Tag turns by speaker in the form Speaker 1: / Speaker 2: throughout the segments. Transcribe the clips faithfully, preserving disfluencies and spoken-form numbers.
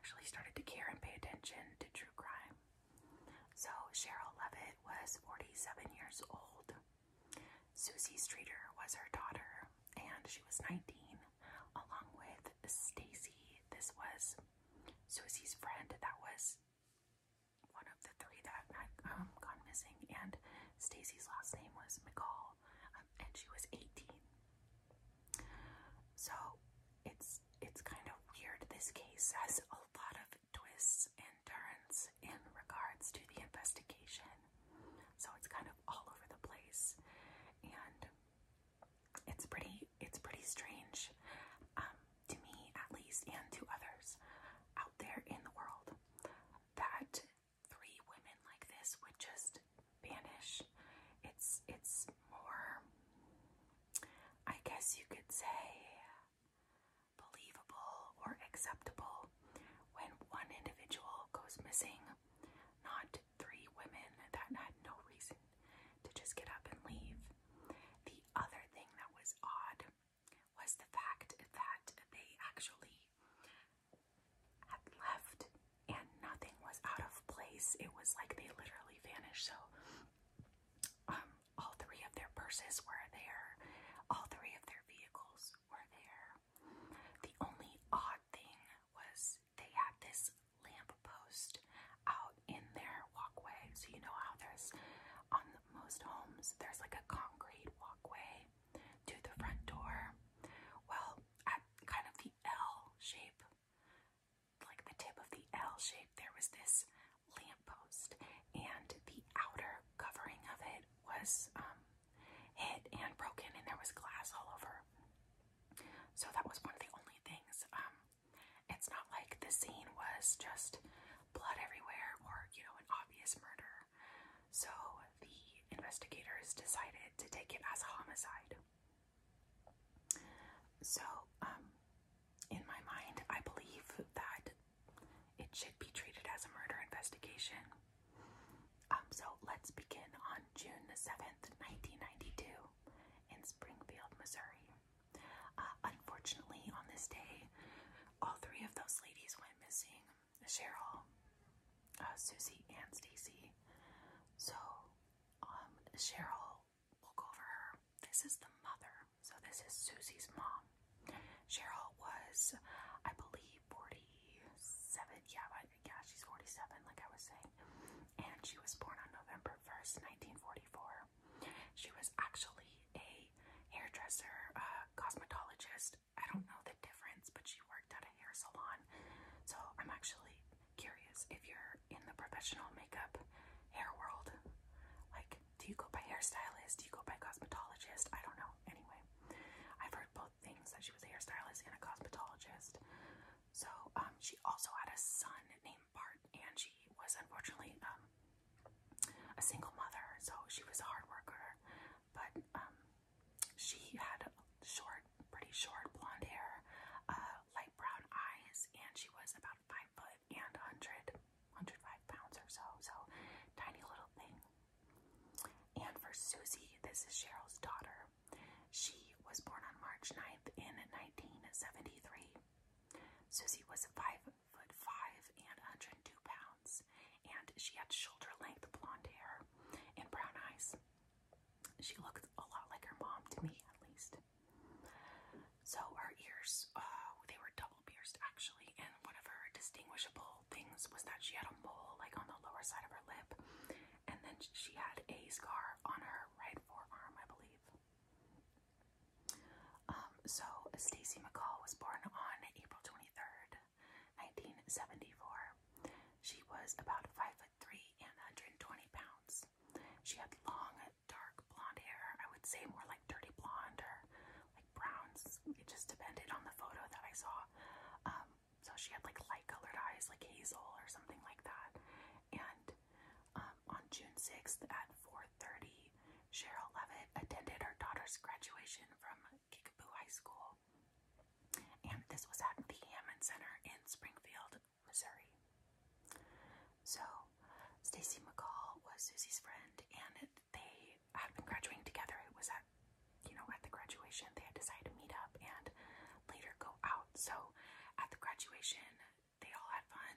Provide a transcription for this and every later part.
Speaker 1: actually started to care and pay attention to true crime. So Cheryl Levitt was forty-seven years old. Susie Streeter was her daughter, and she was nineteen, along with Stacy. This was Susie's friend that was one of the three that had um, gone missing, and Stacy's last name was McCall, um, and she was eighteen. So it's it's kind of weird. This case has a lot of twists and turns in regards to the investigation. So it's kind of all over the place, and it's pretty it's pretty strange, um, to me at least, and to others out there in the world, that three women like this would just vanish. It's it's more, I guess you could say, believable or acceptable when one individual goes missing, not three women that had no reason to just get up and leave. The other thing that was odd was the fact that they actually had left and nothing was out of place. It was like they literally vanished. So um, all three of their purses were there. All three of their vehicles were there. The only odd thing was they had this lamp post out in their walkway. So you know how there's, on most homes, there's like a concrete walkway to the front door. Well, at kind of the L shape, like the tip of the L shape, there was this lamp post, and the outer covering of it was um, hit and broken, and there was glass all over. So that was one of the only things. Um, it's not like the scene was just blood everywhere or, you know, an obvious murder. So the investigators decided to take it as a homicide. So, um, in my mind, I believe that it should be treated as a murder investigation. Um, so let's begin on June seventh, nineteen ninety-two in Springfield, Missouri. Uh, unfortunately, on this day, all three of those ladies went missing. Cheryl, uh, Susie, and Stacy. So, um, Cheryl, we'll go over her. This is the mother. So this is Susie's mom. Cheryl was, I believe, forty-seven. Yeah, but yeah, she's forty-seven, like I was saying. And she was born on November first, nineteen forty-four. She was actually a hairdresser, uh, cosmetologist. I don't know the difference, but she worked at a hair salon. So I'm actually curious if you're in the professional makeup hair world. Like, do you go by hairstylist? Do you go by cosmetologist? I don't know. Anyway, I've heard both things, that she was a hairstylist and a cosmetologist. So um, she also had a son named Bart, and she was unfortunately um, a single mother. So she was a hard worker, but um, she had short, pretty short blonde hair, uh, light brown eyes, and she was about five foot and one hundred, one hundred five pounds or so. So tiny little thing. And for Susie, this is Cheryl's daughter. She was born on March ninth in nineteen seventy-three. Susie was five foot five and one hundred two pounds, and she had shoulder length blonde hair and brown eyes. She looked a lot like her mom, to me at least. So her ears, uh, they were double pierced actually, and one of her distinguishable things was that she had a mole like on the lower side of her lip, and then she had a scar on her right forearm, I believe. Um, so Stacy McCall was born on April twenty-third, nineteen seventy-four. She was about five foot three and one hundred twenty pounds. She had long, dark blonde hair. I would say more like dirty blonde or like browns. It just depended on the photo that I saw. Um, so she had like light colored eyes, like hazel or something like that. And um, on June sixth at four thirty, Cheryl Levitt attended her daughter's graduation from Kickapoo High School. And this was at the Hammond Center in Springfield, Missouri. So Stacy McCall was Susie's friend, and they had been graduating together. It was at, you know, at the graduation, they had decided to meet up and later go out. So at the graduation, they all had fun.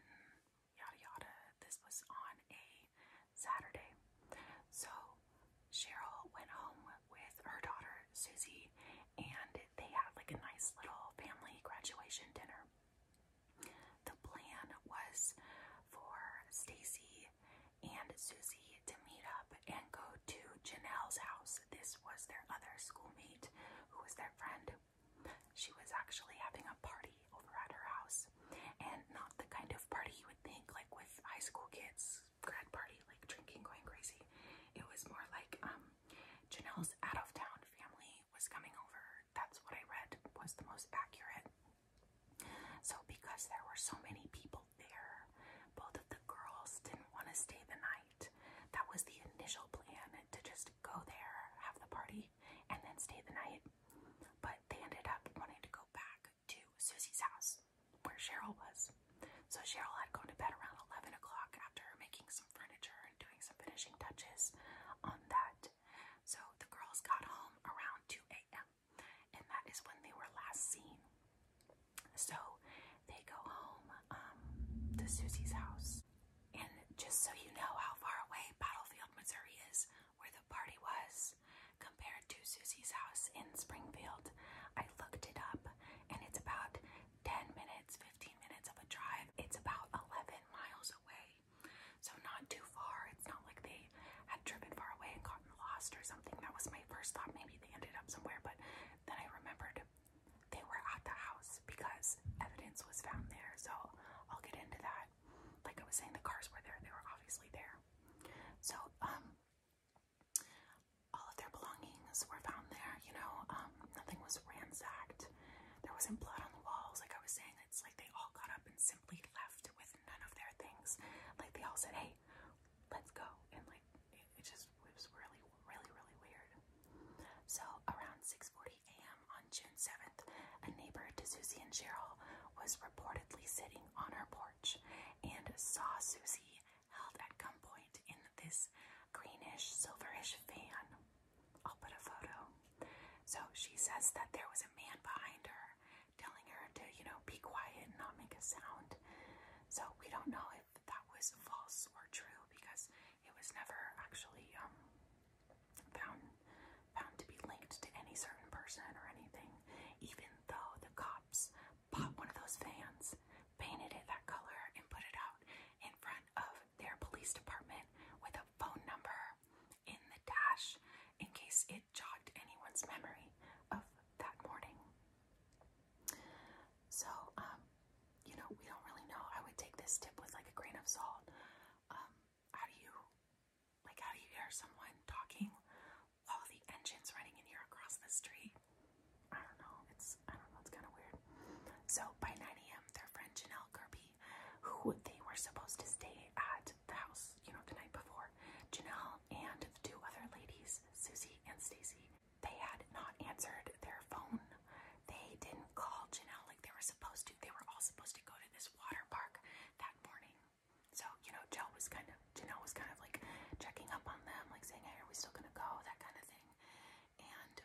Speaker 1: house where Cheryl was. So Cheryl had gone to bed around eleven o'clock after making some furniture and doing some finishing touches on that. So the girls got home around two a m and that is when they were last seen. So they go home um, to Susie's house. And just so you know how far away Battlefield, Missouri is, where the party was, compared to Susie's house in Springfield, I looked it up, and it's about ten minutes, fifteen minutes of a drive. It's about eleven miles away, so not too far. It's not like they had driven far away and gotten lost or something. That was my first thought. Maybe they ended up somewhere, but then I remembered they were at the house because evidence was found there, so I'll get into that. Like I was saying, the cars were there. They were obviously there. So, um, all of their belongings were found there, you know, um, nothing was ransacked. There wasn't blood on the walls. Like I was saying, it's like they all got up and simply left with none of their things. Like they all said, hey, let's go. And like, it, it just, it was really, really, really weird. So around six forty a m on June seventh, a neighbor to Susie and Cheryl was reportedly sitting on her porch and saw Susie held at gunpoint in this greenish, silverish van. I'll put a photo. So she says that there was a man behind her telling her to, you know, be quiet and not make a sound. So we don't know if that was false or true because it was never actually um, found, found to be linked to any certain person or anything, even though the cops bought one of those vans, painted it that color, and put it out in front of their police department with a phone number in the dash in case it jogged anyone's memory of that morning. So, um, you know, we don't really know. I would take this tip with like a grain of salt. Um, how do you, like, how do you hear someone talking while the engine's running in here across the street? I don't know. It's, I don't know. It's kind of weird. So by nine a m, their friend Janelle Kirby, who they were supposed to stay at the house, you know, the night before, Janelle and the two other ladies, Susie and Stacy, they had not answered their phone. They didn't call Janelle like they were supposed to. They were all supposed to go to this water park that morning. So, you know, Jill was kind of, Janelle was kind of like checking up on them, like saying, hey, are we still gonna go? That kind of thing. And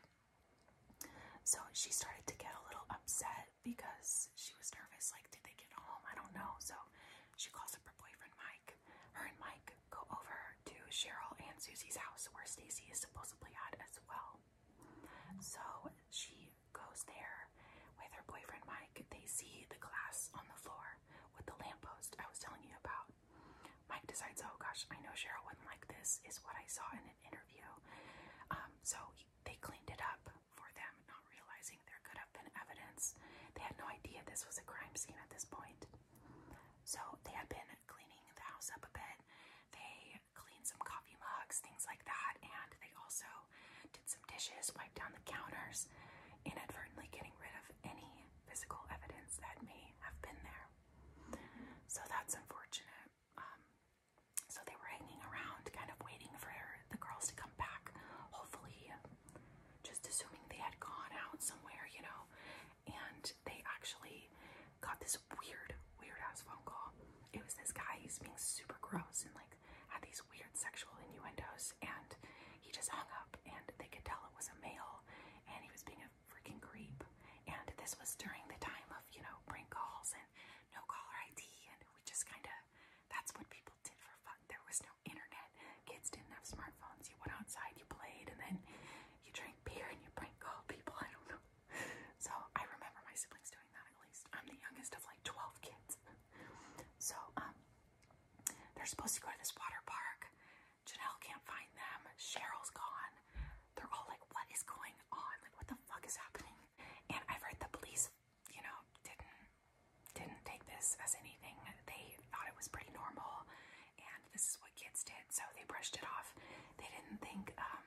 Speaker 1: so she started to get a little upset because she was nervous, like, did they get home? I don't know. So she calls up her boyfriend Mike. Her and Mike go over to Cheryl and Susie's house where Stacy is supposedly at as well. So she goes there with her boyfriend Mike. They see the glass on the floor with the lamppost I was telling you about. Mike decides, oh gosh, I know Cheryl wouldn't like this, is what I saw in an interview. Um, so he, they cleaned it up for them, not realizing there could have been evidence. They had no idea this was a crime scene at this point. So they had been cleaning the house up a bit. They cleaned some coffee mugs, things like that, and they also did some dishes, wiped down the counters, inadvertently getting rid of any physical evidence that may have been there. So that's unfortunate. Um, so they were hanging around, kind of waiting for the girls to come back, hopefully, just assuming they had gone out somewhere, you know. And they actually got this weird, weird ass phone call. It was this guy, he's being super gross and like had these weird sexual innuendos, and he just hung up, and they could tell it was a male, and he was being a freaking creep. And this was during the time of, you know, prank calls and no caller I D, and we just kind of, that's what people did for fun. There was no internet. Kids didn't have smartphones. You went outside, you played, and then you drank beer and you prank called people. I don't know. So I remember my siblings doing that, at least. I'm the youngest of like twelve kids. So, um, they're supposed to go to this water park. Janelle can't find them. Cheryl's gone. They're all like, what is going on? Like, what the fuck is happening? And I've heard the police, you know, didn't didn't take this as anything. They thought it was pretty normal, and this is what kids did, so they brushed it off. They didn't think um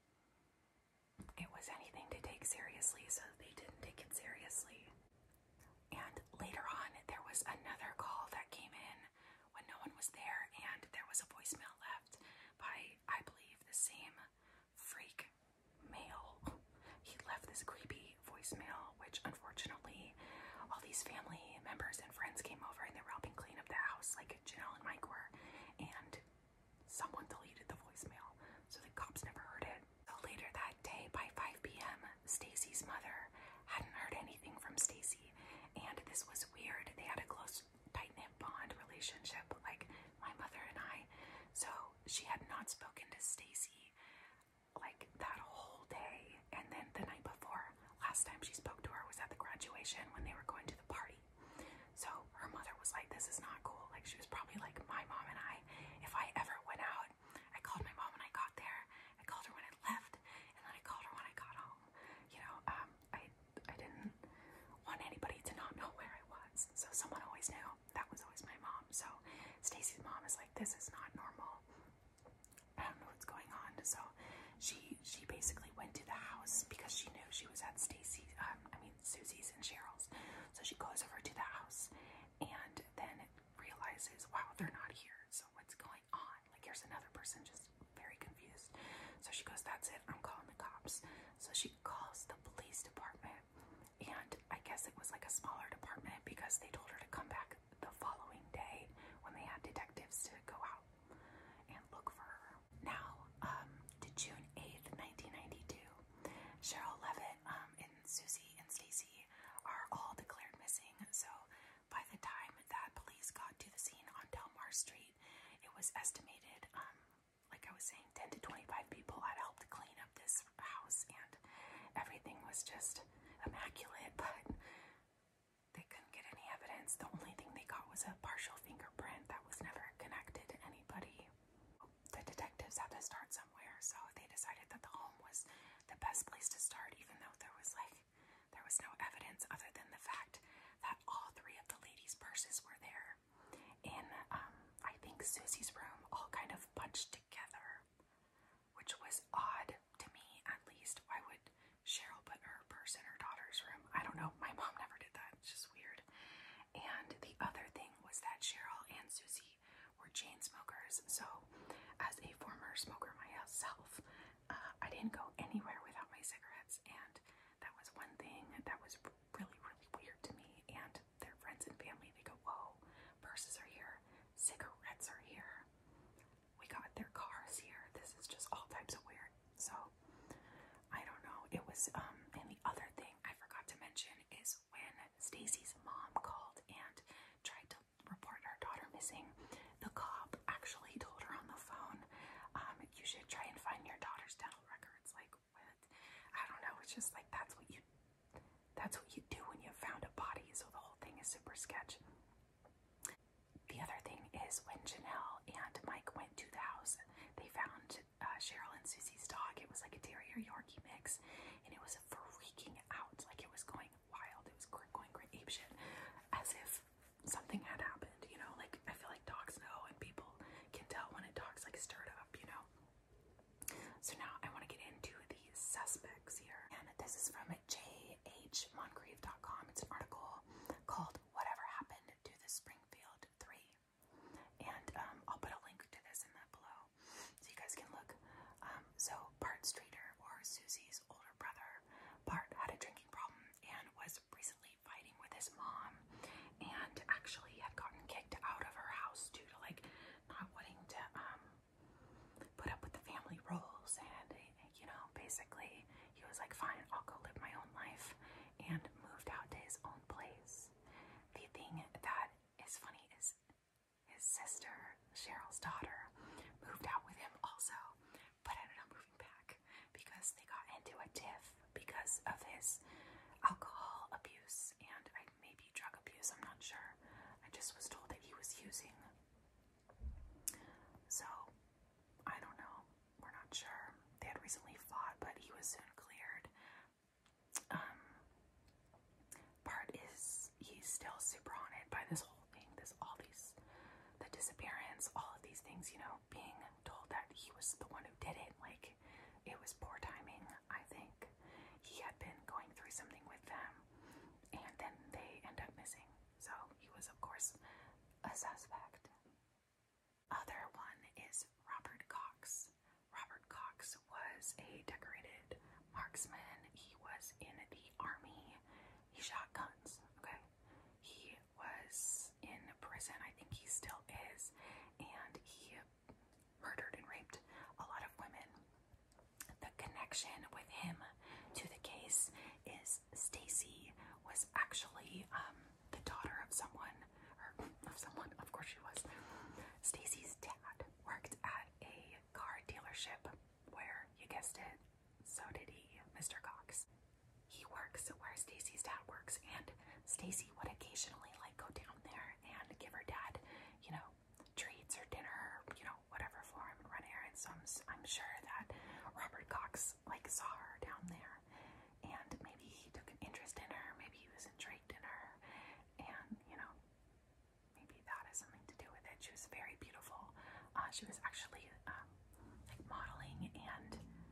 Speaker 1: it was anything to take seriously, so they didn't take it seriously. And later on, there was another call that came in when no one was there, and there was a voicemail left by, I believe, the same freak male. He left this creepy voicemail, which unfortunately all these Stacy's family members and friends came over and they were helping clean up the house, like Janelle and Mike were, and someone deleted the voicemail, so the cops never heard it. So later that day, by five p m, Stacy's mother hadn't heard anything from Stacy, and this was weird. They had a close, tight-knit bond relationship, like my mother and I. So she had not spoken to Stacy like that whole day, and then the night before, last time she spoke to her was at the graduation when they were going to the party. So her mother was like, this is not cool. Like, she was probably like my mom and I. If I ever went out, I called my mom when I got there, I called her when I left, and then I called her when I got home. You know, um, I I didn't want anybody to not know where I was, so someone always knew. That was always my mom. So Stacy's mom is like, this is not normal. I don't know what's going on. So she she basically went to the house because she knew she was at Stacy's, um, I mean Susie's and Cheryl's. So she goes over to the house and then realizes, wow, they're not here. So what's going on? Like, here's another person just very confused. So she goes, that's it, I'm calling the cops. So she calls the police department, and I guess it was like a smaller department because they told her to come back the following day when they had detectives to go out and look for her. Now, um, to June eighth, nineteen ninety-two, Cheryl Levitt um, and Susie and Stacy are all declared missing. So by the time that police got to the scene on Delmar Street, it was estimated, um, like I was saying, ten to twenty-five people had helped clean up this house, and everything was just immaculate, but they couldn't get any evidence. The only thing they got was a partial fingerprint that was never connected to anybody. The detectives had to start somewhere, so they decided that the home was the best place to start, even though there was like there was no evidence other than the fact that all three of the ladies' purses were there in um I think Susie's room, all kind of bunched together, which was odd to me, at least. Why would Cheryl put her purse in her daughter's room? I don't know. My mom never did that. It's just weird. And the other thing was that Cheryl and Susie were chain smokers. So as a former smoker myself, uh, I didn't go anywhere without my cigarettes, and that was one thing that was really, really weird to me. And their friends and family, they go, whoa, purses are here, cigarettes are here, we got their cars here. This is just all types of weird. So I don't know. It was um and the other thing I forgot to mention is when Stacy's mom called and tried to report her daughter missing, the cop actually told her on the phone, um, you should try and find your daughter's dental records. Like, what? I don't know. It's just like, that's what you that's what you do when you found a body. So the whole thing is super sketch. The other thing is when Janelle and Mike went to the house, they found uh, Cheryl and Susie's dog. It was like a terrier Yorkie mix, and it was freaking out. Like, it was going wild. It was going great ape shit, as if something had happened. You know, like, I feel like dogs know, and people can tell when a dog's like stirred up. You know. So now I want to get into the suspects here, and this is from J H Moncrief dot com. It's an article called "Whatever Happened to the Springfield Three," and um, I'll put a link to this in the below so you guys can look. Um, so Bart Streeter, or Susie's older brother, Bart had a drinking problem and was recently fighting with his mom, and actually had gotten kicked out of her house due to like not wanting to um put up with the family roles, and you know, basically he was like, fine, I'll go live my own life, and moved out to his own place. The thing that is funny is his sister, Cheryl's daughter, moved out with him also, but ended up moving back because they got into a tiff because of his alcohol abuse and I maybe drug abuse. I'm not sure. I just was told that he was using. So I don't know. We're not sure. They had recently fought, but he was soon cleared. Um, Bart is, he's still super haunted by this whole thing, this, all these, the disappearance, all of these things, you know, being told that he was the one who did it. Like, it was poor timing, I think. He had been going through something with them, and then they end up missing. So he was, of course, a suspect. Other one is Robert Cox. Robert Cox was a decorated marksman. He was in the army. He shot guns, okay? connection with him to the case is Stacy was actually um, the daughter of someone, or of someone, of course she was. Stacy's dad worked at a car dealership where, you guessed it, so did he, Mister Cox. He works where Stacy's dad works, and Stacy would occasionally like go down there and give her dad, you know, treats or dinner, you know, whatever for him, and run errands. So I'm, I'm sure that Robert Cox like saw her down there, and maybe he took an interest in her, maybe he was intrigued in her, and you know, maybe that has something to do with it. She was very beautiful. Uh, she was actually um, like modeling and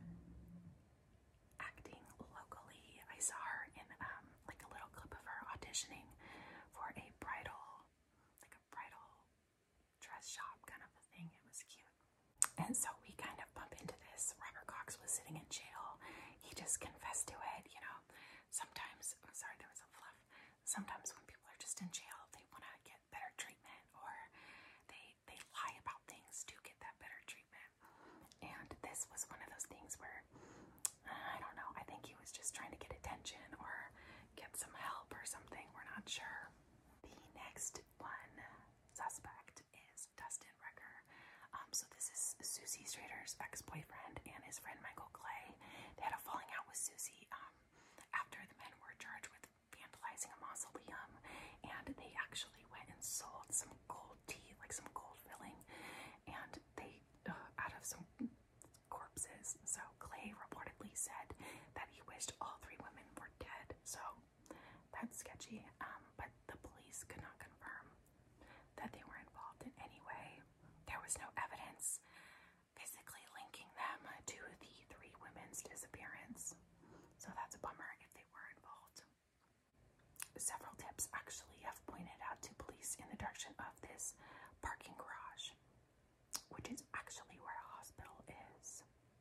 Speaker 1: acting locally. I saw her in um, like a little clip of her auditioning for a bridal, like a bridal dress shop kind of a thing. It was cute. And so we kind of bump into this. Robert Cox was sitting in jail. He just confessed to it, you know. Sometimes, oh, sorry, there was a fluff. Sometimes when people are just in jail, they want to get better treatment, or they they lie about things to get that better treatment. And this was one of those things where, I don't know, I think he was just trying to get attention or get some help or something. We're not sure. The next one suspect is Dustin Recker. Um, so this is Susie Strader's ex-boyfriend and his friend Michael Clay. They had a falling out with Susie um, after the men were charged with vandalizing a mausoleum, and they actually went and sold some gold teeth, like some gold filling, and they, uh, out of some corpses. So Clay reportedly said that he wished all three women were dead. So that's sketchy, um, but the police could not confirm that they were involved in any way. There was no evidence physically linking them to the three women's disappearance. So that's a bummer if they were involved. Several tips actually have pointed out to police in the direction of this parking garage, which is actually where a hospital is.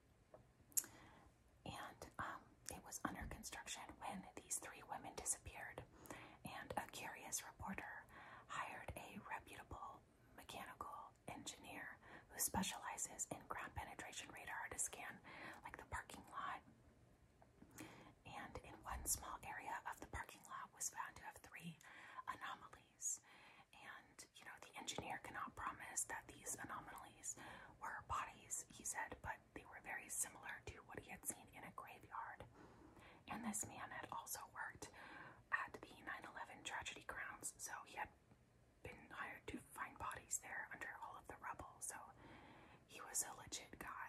Speaker 1: And um, it was under construction when these three women disappeared, and a curious reporter hired a reputable mechanical engineer who specializes in ground penetration radar to scan like the parking lot. And in one small area of the parking lot was found to have three anomalies. And, you know, the engineer cannot promise that these anomalies were bodies, he said, but they were very similar to what he had seen in a graveyard. And this man had also worked at the nine eleven tragedy grounds, so he had been hired to find bodies there under all of the rubble, so he was a legit guy.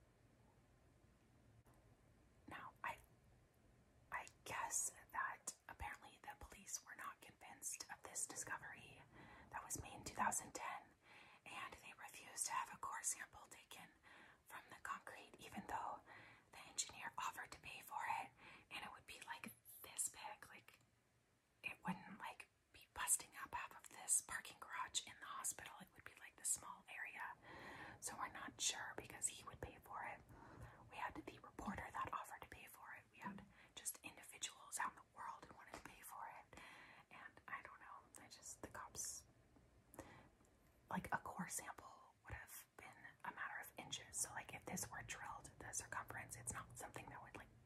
Speaker 1: Now, I I guess that apparently the police were not convinced of this discovery that was made in two thousand ten, and they refused to have a core sample taken from the concrete, even though the engineer offered to pay for it, and it would be like this big, like it wouldn't like be busting up half of this parking garage in the hospital. It would be like the small area. So we're not sure because he would pay for it. We had the reporter that offered to pay for it. We had just individuals out in the world who wanted to pay for it. And I don't know. I just, the cops, like a core sample would have been a matter of inches. So like if this were drilled, the circumference, it's not something that would like,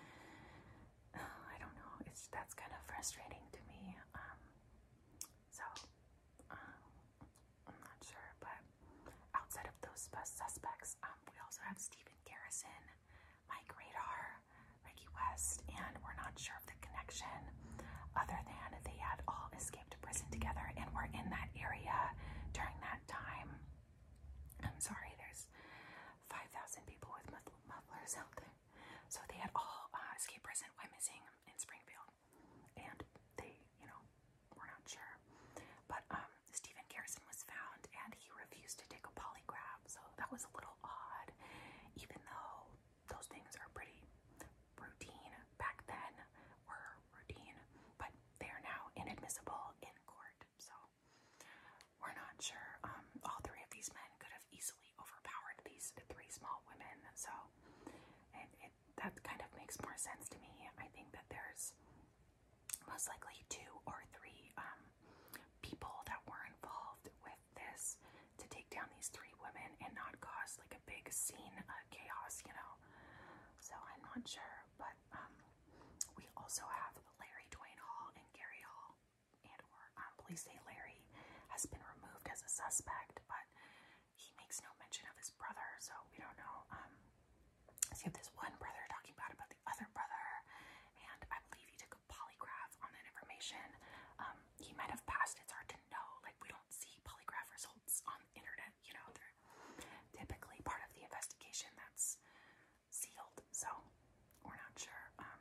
Speaker 1: uh, I don't know. It's, that's kind of frustrating to me. Um, so, um, I'm not sure, but outside of those suspects, um, we also have Stephen Garrison, Mike Radar, Ricky West, and we're not sure of the connection other than they had all escaped prison together and were in that area during that time. I'm sorry, there's five thousand people with mufflers out there. So they had all uh, escaped prison, went missing in Springfield, and they, you know, we're not sure. But um, Stephen Garrison was found, and he refused to take a polygraph, so that was a little odd, even though those things are pretty routine back then, were routine, but they are now inadmissible in court, so we're not sure. Um, all three of these men could have easily overpowered these three small women, so it, it, that kind of makes more sense to me. I think that there's most likely two or three um, people that were involved with this to take down these three women and not cause like a big scene of chaos, you know. So I'm not sure, but um, we also have Larry Dwayne Hall and Gary Hall, and or um, police say Larry has been removed as a suspect, but he makes no mention of his brother, so we don't know. Um, so you have this one brother talking bad about the other brother, and I believe he took a polygraph on that information. Um, he might have passed. It's hard to know. Like, we don't see polygraph results on the internet. You know, they're typically part of the investigation that's sealed, so we're not sure. Um,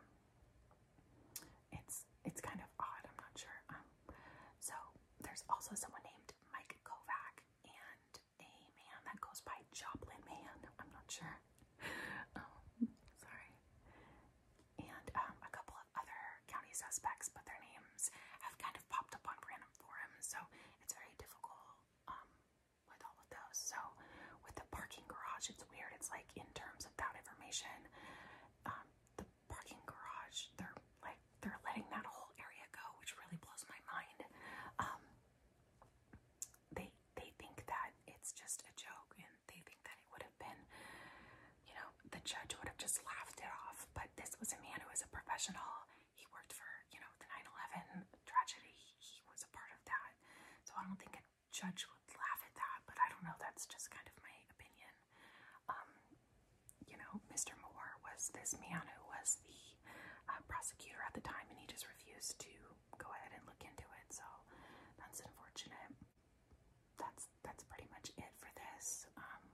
Speaker 1: it's it's kind of odd. I'm not sure. Um, so there's also someone named Mike Kovac and a man that goes by Joplin Man. I'm not sure. Um, sorry. And um, a couple of other county suspects, but their names have kind of popped up on random forums, so it's very difficult um, with all of those. So with the parking garage, it's weird. It's like in terms of that information, um, the parking garage, they're like they're letting that whole area go, which really blows my mind. Um, they they think that it's just a joke, and they think that it would have been, you know, the judge would have just laughed it off. But this was a man who was a professional. He worked for, you know, the nine eleven tragedy. He was a part of that. So I don't think a judge would laugh at that, but I don't know. That's just kind of my opinion. Um, you know, Mister Moore was this man who was the uh, prosecutor at the time, and he just refused to go ahead and look into it. So that's unfortunate. That's that's pretty much it for this. Um,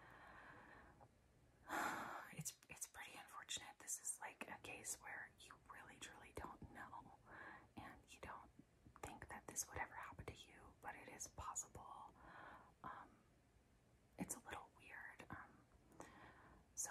Speaker 1: it's it's pretty unfortunate. This is like a case where you really truly don't know, and you don't think that this would ever happen to you, but it is possible. Um, it's a little weird. Um, so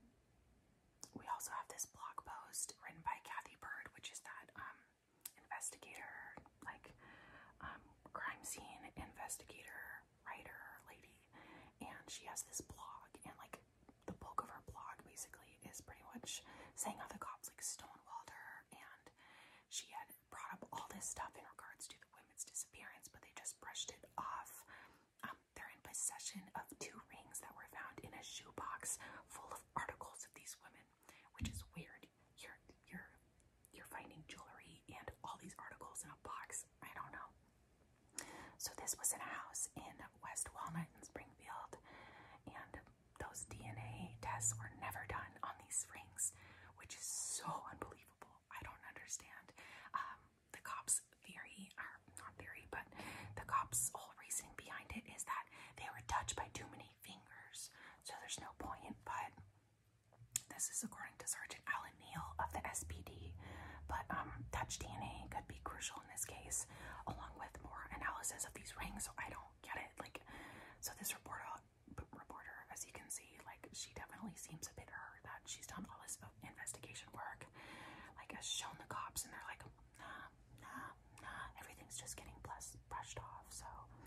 Speaker 1: we also have this blog post written by Kathy Bird, which is that um, investigator, like um, crime scene investigator, writer lady, and she has this blog, and like the bulk of her blog basically is pretty much saying how the cops like stonewalled her, and she had brought up all this stuff in regards to the women's disappearance, but they just brushed it off. Um, they're in possession of two rings that were found in a shoebox full of articles of these women, which is weird. You're you're you're finding jewelry and all these articles in a box. I don't know. So this was in a house in West Walnut in Springfield, and those D N A tests were never done on these rings, which is so unbelievable. I don't understand. Um, the cops' theory, or not theory, but the cops' whole reasoning behind it is that they were touched by too many fingers, so there's no point. But this is according to Sergeant Alan Neal of the S P D. But um, touch D N A could be crucial in this case, along with more analysis of these rings. So I don't get it. Like, so this reporter, reporter, as you can see, like she definitely seems a bit hurt that she's done all this investigation work, like has shown the cops, and they're like, nah, nah, nah, everything's just getting plus brushed off. So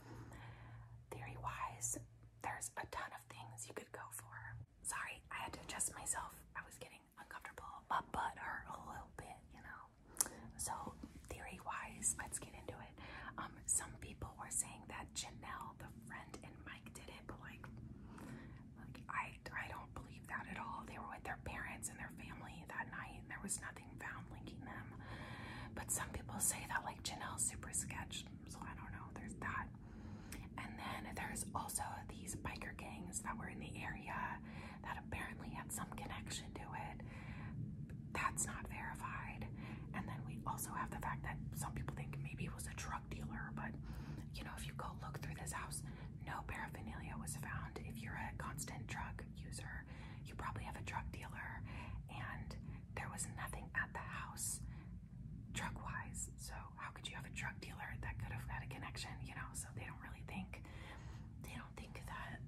Speaker 1: theory-wise, there's a ton of things you could go for. Sorry, I had to adjust myself. I was getting uncomfortable. My butt hurt a little bit, you know. So theory-wise, let's get into it. Um, some people were saying that Janelle, the friend, and Mike did it, but like, like I, I don't believe that at all. They were with their parents and their family that night, and there was nothing found linking them. But some people say that like Janelle's super sketch, so I don't know. There's that. And then there's also these biker gangs that were in the area that apparently had some connection to it. That's not verified. And then we also have the fact that some people think maybe it was a drug dealer, but you know, if you go look through this house, no paraphernalia was found. If you're a constant drug user, you probably have a drug dealer, and there was nothing at the house drug-wise. So how could you have a drug dealer that could have had a connection, you know? So they don't really think, they don't think that,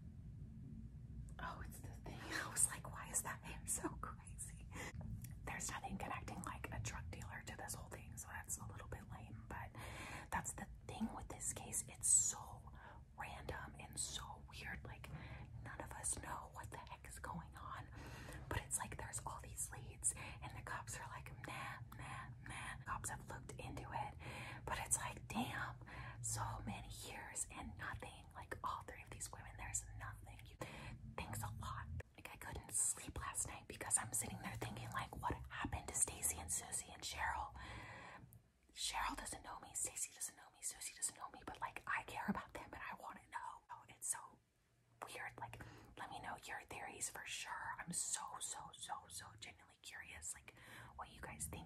Speaker 1: oh, it's the thing. I was like, why is that hair so crazy? There's nothing connecting like a drug dealer to this whole thing, so that's a little bit lame. But that's the thing with this case. It's so random and so weird. Like, none of us know what the heck is going on. But it's like there's all these leads, and the cops are like, nah, nah, nah. Cops have looked into it, but it's like, damn, so many years and nothing. Like, all three of these women, there's nothing. You, thanks a lot. Like, I couldn't sleep last night because because I'm sitting there thinking, like, what happened to Stacy and Susie and Cheryl? Cheryl doesn't know me, Stacy doesn't know me, Susie doesn't know me, but like I care about them and I want to know. Oh, it's so weird. Like, let me know your theories for sure. I'm so, so, so, so genuinely curious, like, what you guys think